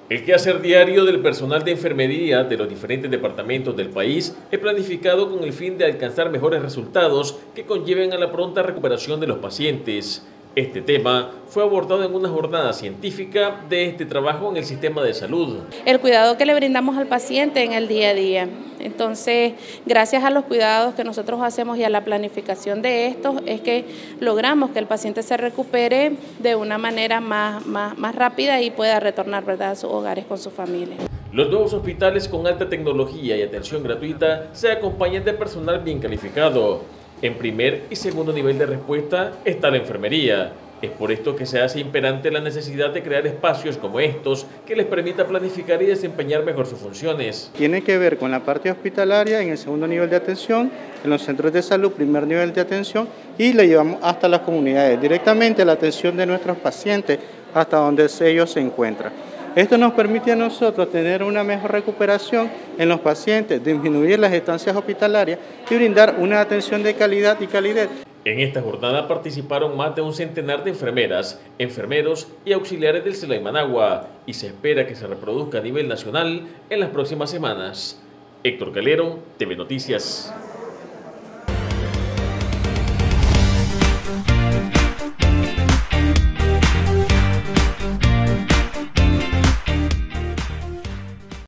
El quehacer diario del personal de enfermería de los diferentes departamentos del país es planificado con el fin de alcanzar mejores resultados que conlleven a la pronta recuperación de los pacientes. Este tema fue abordado en una jornada científica de este trabajo en el sistema de salud. El cuidado que le brindamos al paciente en el día a día. Entonces, gracias a los cuidados que nosotros hacemos y a la planificación de estos, es que logramos que el paciente se recupere de una manera más rápida y pueda retornar, ¿verdad?, a sus hogares con su familia. Los nuevos hospitales con alta tecnología y atención gratuita se acompañan de personal bien calificado. En primer y segundo nivel de respuesta está la enfermería. Es por esto que se hace imperante la necesidad de crear espacios como estos que les permita planificar y desempeñar mejor sus funciones. Tiene que ver con la parte hospitalaria en el segundo nivel de atención, en los centros de salud, primer nivel de atención, y le llevamos hasta las comunidades, directamente a la atención de nuestros pacientes hasta donde ellos se encuentran. Esto nos permite a nosotros tener una mejor recuperación en los pacientes, disminuir las estancias hospitalarias y brindar una atención de calidad y calidez. En esta jornada participaron más de un centenar de enfermeras, enfermeros y auxiliares del SELAI Managua y se espera que se reproduzca a nivel nacional en las próximas semanas. Héctor Calero, TV Noticias.